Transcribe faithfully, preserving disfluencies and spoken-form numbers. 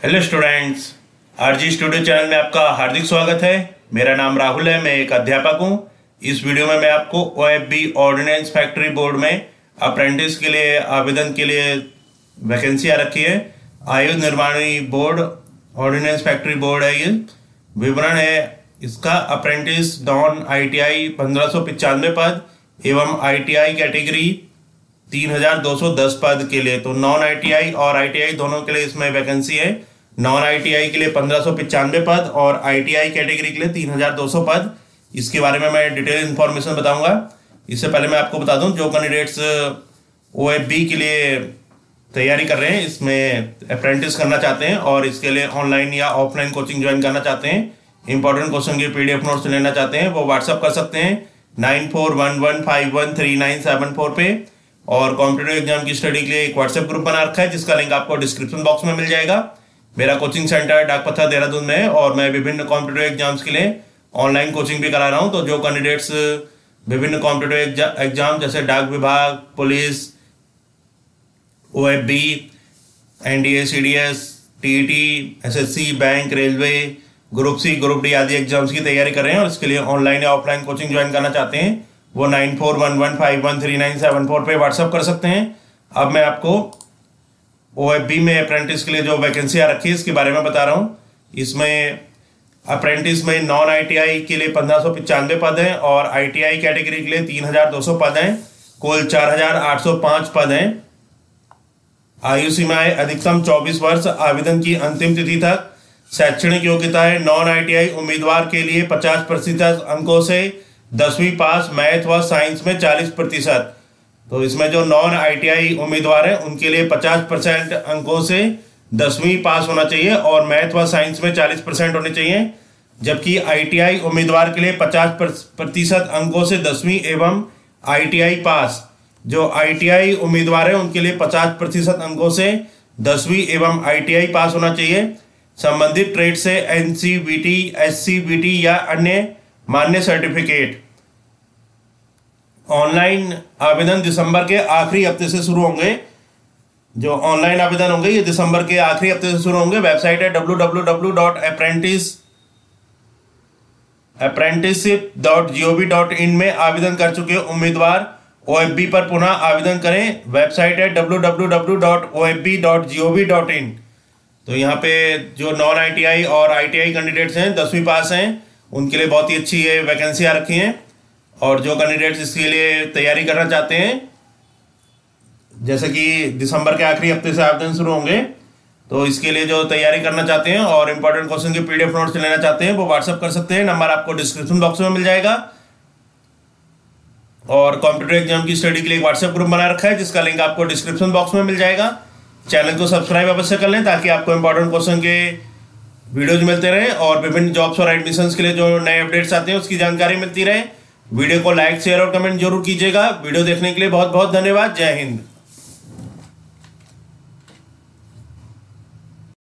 Hello students, RG studio channel में आपका हार्दिक स्वागत है। मेरा नाम राहुल है, मैं एक अध्यापक हूं। इस वीडियो में मैं आपको ओएफबी ऑर्डिनेंस फैक्ट्री बोर्ड में अप्रेंटिस के लिए आवेदन के लिए वैकेंसी आ रखी है। आयुध निर्माणी बोर्ड ऑर्डिनेंस फैक्ट्री बोर्ड है। ये विवरण है इसका। अप्रेंटिस नॉन आईटीआई पंद्रह सौ पचानवे पद एवं आईटीआई कैटेगरी तीन हजार दो सौ दस पद के लिए। तो नॉन आईटीआई और आईटीआई दोनों के लिए इसमें वैकेंसी है। नॉन आईटीआई के लिए पंद्रह सौ पचानवे पद और आईटीआई कैटेगरी के लिए तीन हजार दो सौ पद। इसके बारे में मैं डिटेल इन्फॉर्मेशन बताऊंगा। इससे पहले मैं आपको बता दूं, जो कैंडिडेट्स ओएफबी के लिए तैयारी कर रहे हैं, इसमें अप्रेंटिस करना चाहते हैं और इसके लिए ऑनलाइन या ऑफलाइन कोचिंग ज्वाइन करना चाहते हैं, इंपॉर्टेंट क्वेश्चन के पीडीएफ नोट्स लेना चाहते हैं, वो व्हाट्सअप कर सकते हैं nine four one one five one three nine seven four पे। और कॉम्पिटेटिव एग्जाम की स्टडी के लिए एक व्हाट्सएप ग्रुप बना रखा है, जिसका लिंक आपको डिस्क्रिप्शन बॉक्स में मिल जाएगा। मेरा कोचिंग सेंटर डाकपत्थर देहरादून में है और मैं विभिन्न कॉम्पिटेटिव एग्जाम्स के लिए ऑनलाइन कोचिंग भी करा रहा हूँ। तो जो कैंडिडेट्स विभिन्न कॉम्पिटेटिव एग्जाम जैसे डाक विभाग, police, OFB, NDA, CDS, TET, SSC, bank, railway, group C, group D आदि एग्जाम्स की तैयारी कर रहे हैं और इसके लिए ऑनलाइन या ऑफलाइन कोचिंग ज्वाइन करना चाहते हैं, वो nine four one one five one three nine seven four पे व्हाट्सअप कर सकते हैं। अब मैं आपको ओएफबी में अप्रेंटिस के लिए जो वैकेंसी आ रखी है इसके बारे में बता रहा हूँ। इसमें अप्रेंटिस में नॉन आईटीआई के लिए पंद्रह सौ पचानवे पद हैं और आईटीआई कैटेगरी के लिए तीन हजार दो सौ पद हैं। कुल चार हजार आठ सौ पाँच पद हैं। आयु सीमाएं अधिकतम चौबीस वर्ष। आवेदन की अंतिम तिथि तक। शैक्षणिक योग्यता है नॉन आईटीआई उम्मीदवार के लिए पचास प्रतिशत अंकों से दसवीं पास, मैथ व साइंस में चालीस प्रतिशत। तो इसमें जो नॉन आईटीआई उम्मीदवार हैं उनके लिए पचास परसेंट अंकों से दसवीं पास होना चाहिए और मैथ व साइंस में चालीस परसेंट होने चाहिए। जबकि आईटीआई उम्मीदवार के लिए पचास प्रतिशत अंकों से दसवीं एवं आईटीआई पास। जो आईटीआई उम्मीदवार हैं उनके लिए पचास प्रतिशत अंकों से दसवीं एवं आईटीआई पास होना चाहिए। संबंधित ट्रेड से एनसीबीटी, एससीबीटी या अन्य मान्य सर्टिफिकेट। ऑनलाइन आवेदन दिसंबर के आखिरी हफ्ते से शुरू होंगे। जो ऑनलाइन आवेदन होंगे ये दिसंबर के आखिरी हफ्ते से शुरू होंगे। वेबसाइट है W W W dot apprentice apprenticeship dot G O V dot in में आवेदन कर चुके उम्मीदवार ओएफबी पर पुनः आवेदन करें। वेबसाइट है W W W dot O F B dot G O V dot in. तो यहाँ पे जो नॉन आईटीआई और आईटीआई कैंडिडेट्स हैं, दसवीं पास हैं, उनके लिए बहुत ही अच्छी ये वैकेंसी आ रखी हैं। और जो कैंडिडेट्स इसके लिए तैयारी करना चाहते हैं, जैसे कि दिसंबर के आखिरी हफ्ते से आवेदन शुरू होंगे, तो इसके लिए जो तैयारी करना चाहते हैं और इंपॉर्टेंट क्वेश्चन के पीडीएफ नोट्स लेना चाहते हैं, वो व्हाट्सअप कर सकते हैं। नंबर आपको डिस्क्रिप्शन बॉक्स में मिल जाएगा। और कॉम्पिटेटिव एग्जाम की स्टडी के लिए एक व्हाट्सएप ग्रुप बना रखा है, जिसका लिंक आपको डिस्क्रिप्शन बॉक्स में मिल जाएगा। चैनल को सब्सक्राइब अवश्य कर लें ताकि आपको इंपॉर्टेंट क्वेश्चन के वीडियोज मिलते रहें और विभिन्न जॉब्स और एडमिशन्स के लिए जो नए अपडेट्स आते हैं उसकी जानकारी मिलती रहे। वीडियो को लाइक, शेयर और कमेंट जरूर कीजिएगा। वीडियो देखने के लिए बहुत बहुत धन्यवाद। जय हिंद।